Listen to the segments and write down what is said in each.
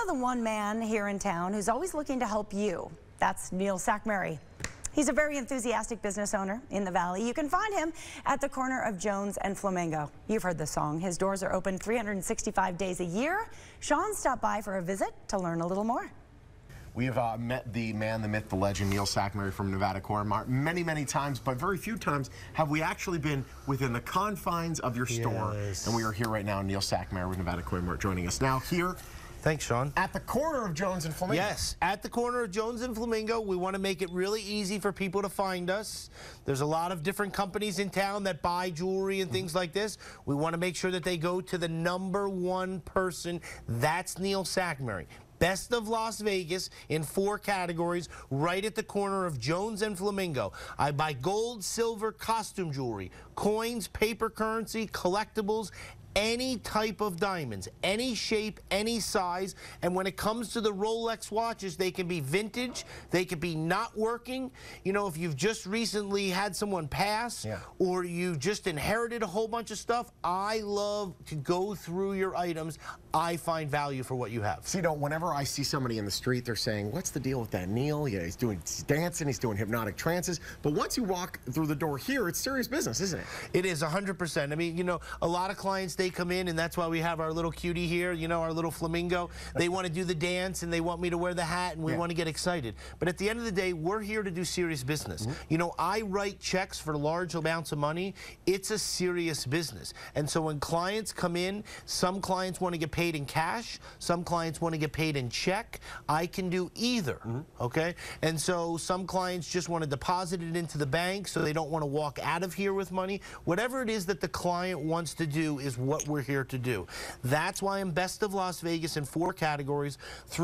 know the one man here in town who's always looking to help you. That's Neil Sackmary. He's a very enthusiastic business owner in the Valley. You can find him at the corner of Jones and Flamingo. You've heard the song. His doors are open 365 days a year. Sean stopped by for a visit to learn a little more. We have met the man, the myth, the legend, Neil Sackmary from Nevada Corn Mart many, many times, but very few times have we actually been within the confines of your store. Yes. And we are here right now, Neil Sackmary with Nevada Corn Mart joining us now here. Thanks, Sean. At the corner of Jones and Flamingo. Yes, at the corner of Jones and Flamingo. We want to make it really easy for people to find us. There's a lot of different companies in town that buy jewelry and things like this. We want to make sure that they go to the #1 person. That's Neil Sackmary. Best of Las Vegas in 4 categories, right at the corner of Jones and Flamingo. I buy gold, silver, costume jewelry, coins, paper currency, collectibles, any type of diamonds, any shape, any size. And when it comes to the Rolex watches, they can be vintage, they can be not working. You know, if you've just recently had someone pass, or you just inherited a whole bunch of stuff, I love to go through your items. I find value for what you have. So, you know, whenever I see somebody in the street, they're saying, what's the deal with that Neil? Yeah, he's dancing, he's doing hypnotic trances. But once you walk through the door here, it's serious business, isn't it? It is 100%. I mean, you know, a lot of clients, they come in, and that's why we have our little cutie here, you know, our little flamingo. They want to do the dance, and they want me to wear the hat, and we want to get excited. But at the end of the day, we're here to do serious business. You know, I write checks for large amounts of money. It's a serious business. And so when clients come in, some clients want to get paid in cash, some clients want to get paid in check. I can do either, okay? And so some clients just want to deposit it into the bank, so they don't want to walk out of here with money. Whatever it is that the client wants to do is what we're here to do. That's why I'm Best of Las Vegas in 4 categories,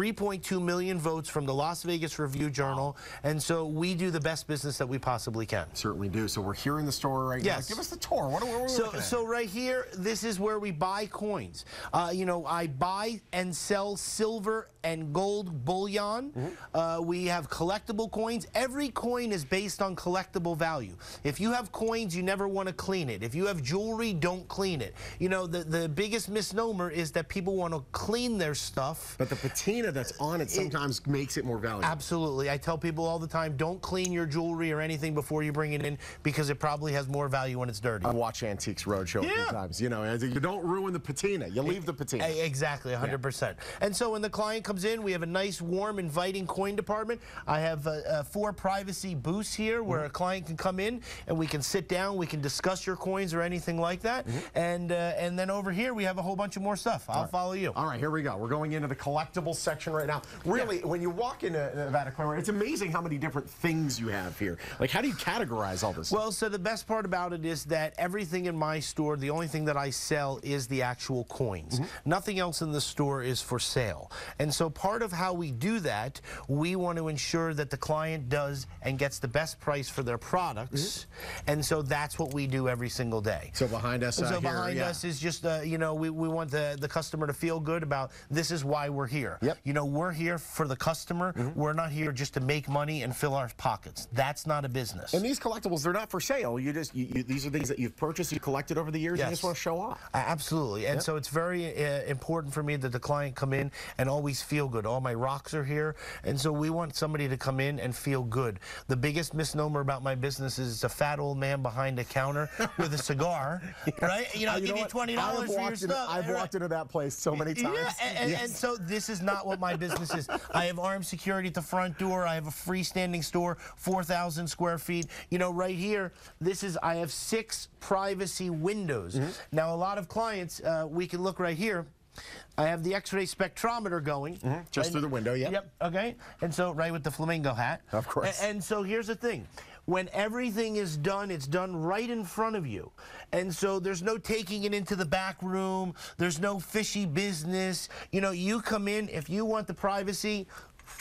3.2 million votes from the Las Vegas Review-Journal, and so we do the best business that we possibly can. Certainly do. So we're here in the store right now. Give us the tour. What are we looking at? So right here, this is where we buy coins. You know, I buy and sell silver and gold bullion. We have collectible coins. Every coin is based on collectible value. If you have coins, you never want to clean it. If you have jewelry, don't clean it. You know, the biggest misnomer is that people want to clean their stuff. But the patina that's on it sometimes makes it more valuable. Absolutely. I tell people all the time, don't clean your jewelry or anything before you bring it in, because it probably has more value when it's dirty. I watch Antiques Roadshow a few times. You know, you don't ruin the patina. You leave the patina. Exactly, 100%. And so when the client comes in, we have a nice, warm, inviting coin department. I have 4 privacy booths here where a client can come in and we can sit down, we can discuss your coins or anything like that. And then over here we have a whole bunch of more stuff. I'll follow you. All right, here we go. We're going into the collectibles section right now. Really, when you walk into Nevada Corn Mart, it's amazing how many different things you have here. Like, how do you categorize all this? Well, so the best part about it is that everything in my store, the only thing that I sell is the actual coins. Nothing else in the store is for sale. And so part of how we do that, we want to ensure that the client does and gets the best price for their products. And so that's what we do every single day. So behind us behind us is just, you know, we want the customer to feel good about this is why we're here. You know, we're here for the customer. We're not here just to make money and fill our pockets. That's not a business. And these collectibles, they're not for sale. These are things that you've purchased, you collected over the years, you just want to show off. Absolutely. And so it's very important for me that the client come in and always feel good. All my rocks are here, and so we want somebody to come in and feel good. The biggest misnomer about my business is it's a fat old man behind a counter with a cigar, right? You know, I'll give you $20 for your stuff. I've walked into that place so many times. And so this is not what my business is. I have armed security at the front door. I have a freestanding store, 4,000 square feet. You know, right here, I have 6 privacy windows. Now, a lot of clients, we can look right here. I have the X-ray spectrometer going. Just through the window, okay. And so, right with the flamingo hat. Of course. And so here's the thing. When everything is done, it's done right in front of you. And so there's no taking it into the back room. There's no fishy business. You know, you come in, if you want the privacy,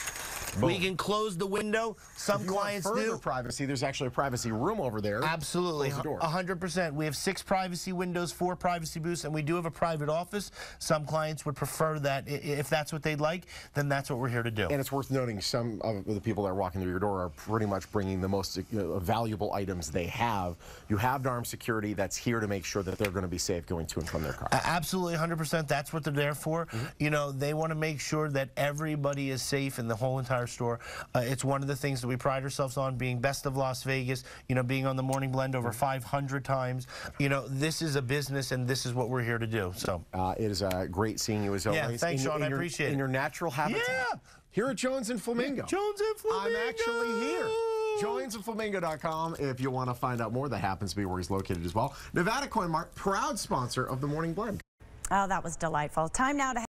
We can close the window. Some clients do. do. Privacy. There's actually a privacy room over there. Absolutely, 100%. We have 6 privacy windows, 4 privacy booths, and we do have a private office. Some clients would prefer that. If that's what they'd like, then that's what we're here to do. And it's worth noting some of the people that are walking through your door are pretty much bringing the most valuable items they have. You have armed security that's here to make sure that they're going to be safe going to and from their car. Absolutely, 100%. That's what they're there for. You know, they want to make sure that everybody is safe in the whole entire store. It's one of the things that we pride ourselves on, being best of Las Vegas, you know, being on the Morning Blend over 500 times. You know, this is a business, and this is what we're here to do. So it is great seeing you as always. Yeah, thanks, Sean. I appreciate it. In your natural habitat. Yeah. Here at Jones and Flamingo. Jones and Flamingo. I'm actually here. JonesandFlamingo.com if you want to find out more. That happens to be where he's located as well. Nevada Coin Mart, proud sponsor of the Morning Blend. Oh, that was delightful. Time now to